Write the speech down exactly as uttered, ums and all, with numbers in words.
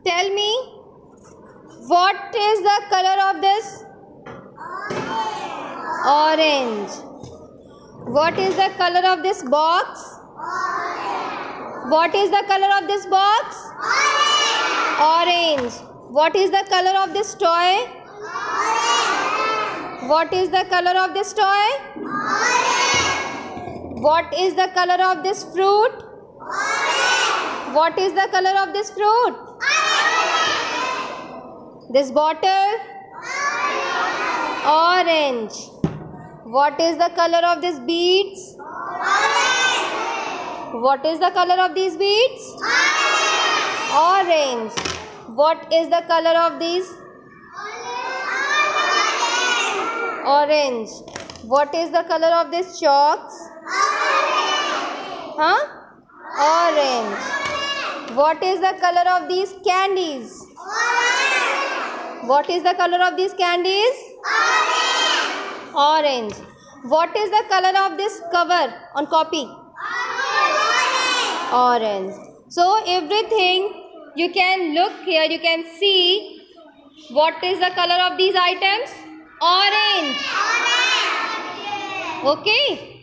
Tell me, what is the color of this? Orange. What is the color of this box? Orange. What is the color of this box? Orange. Orange. What is the color of this toy? Orange. What is the color of this toy? Orange. What is the color of this fruit? Orange. What is the color of this fruit? Orange. This bottle? Orange. Orange. What is the color of these beads? Orange. What is the color of these beads? Orange. Orange. What is the color of these? Orange. Orange. What is the color of these chalks? Orange. Huh? Orange. What is the color of these candies? Orange. What is the color of these candies? Orange. Orange. What is the color of this cover on copy? Orange. Orange. So everything you can look here, you can see what is the color of these items? Orange. Orange. Okay.